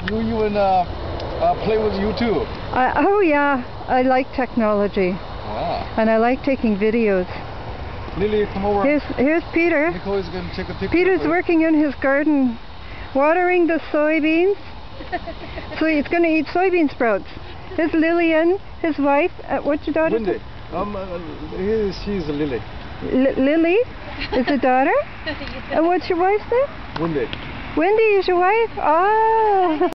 you even play with YouTube? Oh yeah, I like technology. Wow. And I like taking videos. Lily, come over. Here's Peter. Nicole is going to take a picture. Peter's working in his garden, watering the soybeans. So he's going to eat soybean sprouts. Here's Lillian, his wife. What's your daughter? Wendy. She's Lily. Lily is the daughter? And what's your wife's name? Wendy. Wendy is your wife? Ah.